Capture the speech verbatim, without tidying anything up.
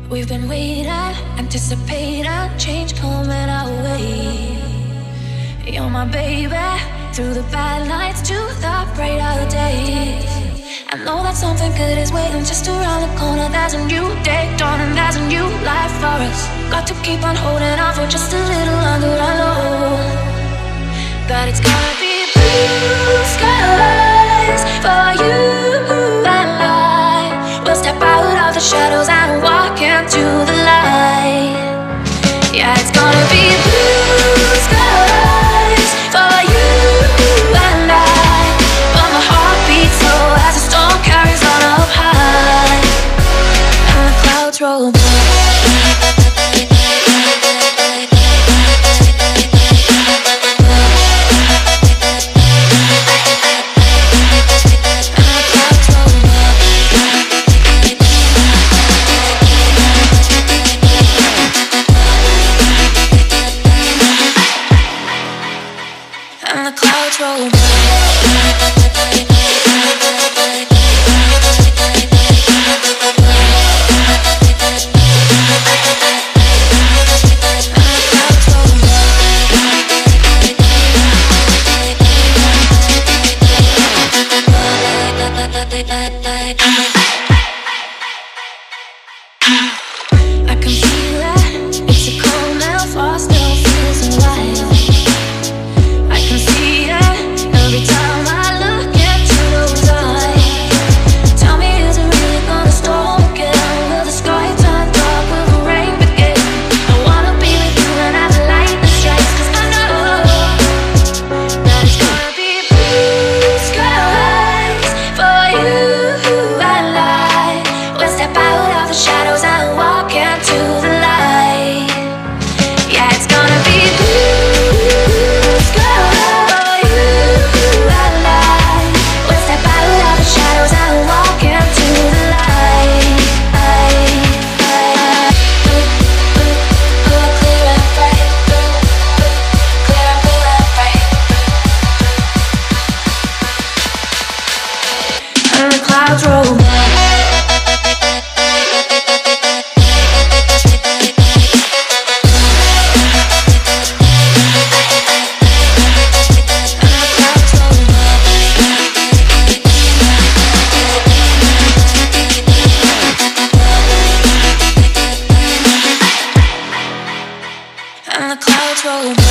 We've been waiting, anticipating change coming our way. You're my baby, through the bad nights to the brighter days. I know that something good is waiting just around the corner. There's a new day dawning, there's a new life for us. Got to keep on holding on for just a little longer. I know that it's gonna be blue skies for you and I. We'll step out of the shadows and walk into the light. Yeah, it's gonna be blue skies for you and I. But my heart beats slow as the storm carries on up high, and the clouds roll by. And the clouds roll by. I can feel it, it's a cold now, far still feels alive. I can see it every time I look into those eyes. Tell me, is it really gonna storm again? Will the sky turn dark? Will the rain begin? I wanna be with you and have the lightning strikes, 'cause I know that it's gonna be blue skies for you and I. We'll step out of the shadows and walk into the light. Yeah, it's gonna be blue skies for you and I. We'll step out of the shadows and walk into the light. Clear and bright, clear and blue and bright, and the clouds roll by. And the clouds roll by.